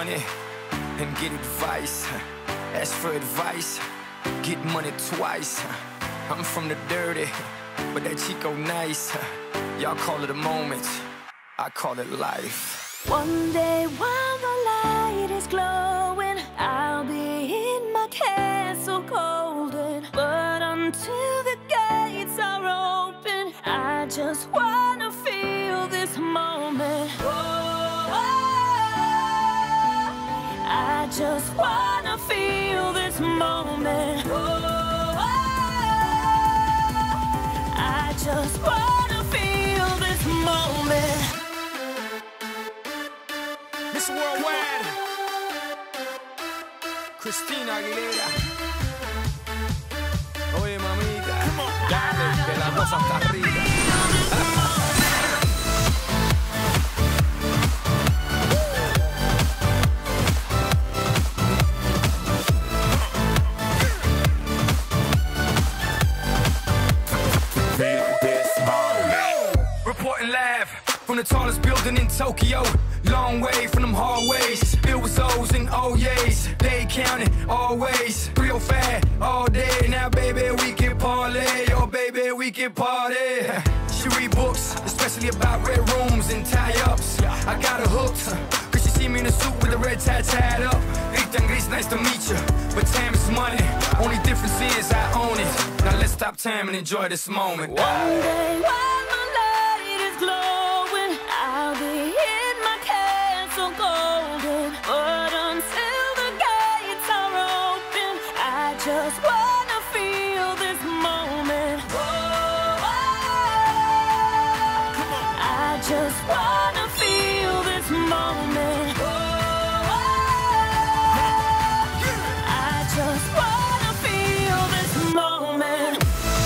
money and get advice. Ask for advice, get money twice. I'm from the dirty, but that Chico nice. Y'all call it a moment, I call it life. One day while the light is glowing, I'll be in my castle golden. But until the gates are open, I just wanna feel this moment. I just wanna feel this moment. I just wanna feel this moment. Miss Worldwide, Christina Aguilera. Oye, mamita, dale, que la cosa está arriba. Reporting live from the tallest building in Tokyo. Long way from them hallways, filled with O's and O's. They counting always, 305 all day. Now baby we can parlay, oh baby we can party. She read books, especially about red rooms and tie-ups. I got her hooked, cause she see me in a suit with the red tie tied up. Rita and Gris, nice to meet you, but time is money. Only difference is I own it. Now let's stop time and enjoy this moment. One day while my light is glowing, I'll be in my castle golden. But until the gates are open, I just wanna feel this moment. I just wanna feel this moment. I just wanna feel this moment.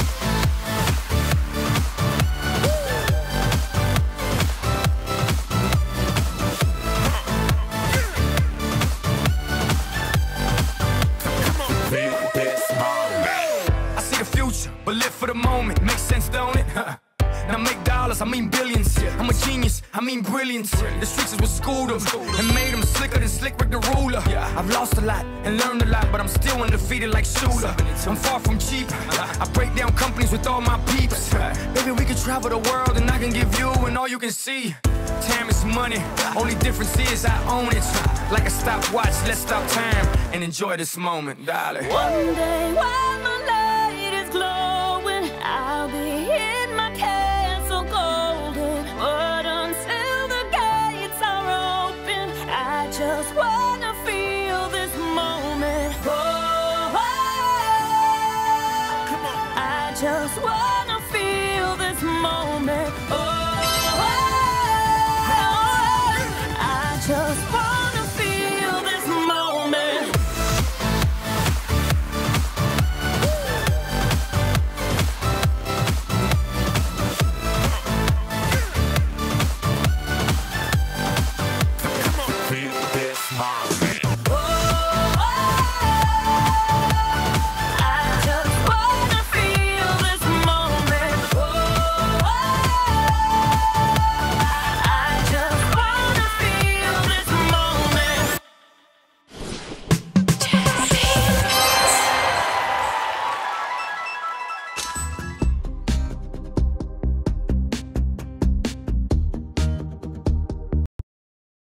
I see the future, but live for the moment. Makes sense, don't it? Now make dollars, I mean billions. I'm a genius, I mean brilliance. The streets is what schooled them and made them slicker than Slick Rick the ruler. I've lost a lot and learned a lot, but I'm still undefeated like Shooter. I'm far from cheap, I break down companies with all my peeps. Baby, we can travel the world and I can give you and all you can see. Time is money, only difference is I own it. Like a stopwatch, let's stop time and enjoy this moment, darling. One day while my light is glowing, I'll be in my castle golden. But until the gates are open, I just wanna feel this moment. I just wanna